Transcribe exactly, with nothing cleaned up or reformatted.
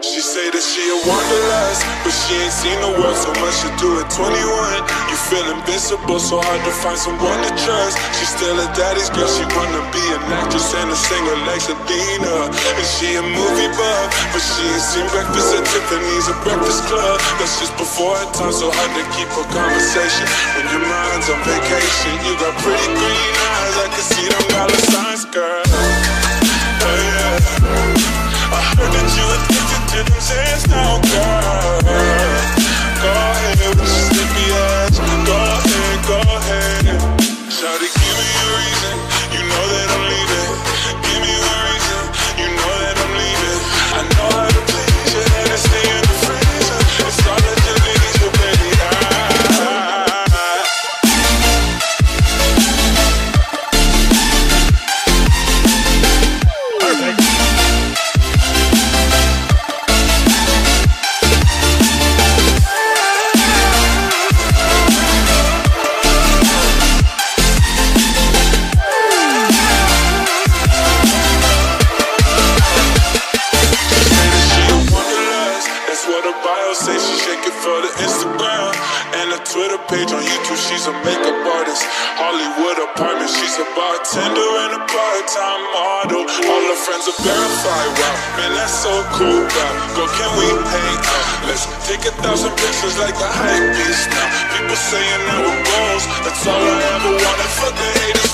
She say that she a wanderlust, but she ain't seen the world so much to do at twenty-one. You feel invincible, so hard to find someone to trust. She still a daddy's girl, she wanna be an actress and a singer like Selena. And she a movie buff, but she ain't seen Breakfast at Tiffany's or Breakfast Club. That's just before her time, so hard to keep a conversation when your mind's on vacation. You got pretty green eyes, I can see them dollar signs, girl. Oh yeah, I heard that you addicted to them sands now, girl. Go ahead with your slippy ass. Go ahead, go ahead. Shawty, give me a reason. You know that I'm leaving. Give me a reason. You know that I'm leaving. I know how to please you, and to stay in the freezer. It's all that you need, you baby. Say she shake it for the Instagram and a Twitter page on YouTube. She's a makeup artist, Hollywood apartment. She's a bartender and a part-time model. All her friends are verified. Wow, man, that's so cool. Wow, girl, can we hang out? Let's take a thousand pictures like a hype beast now. People saying that we're goals. That's all I ever wanted. Fuck the haters.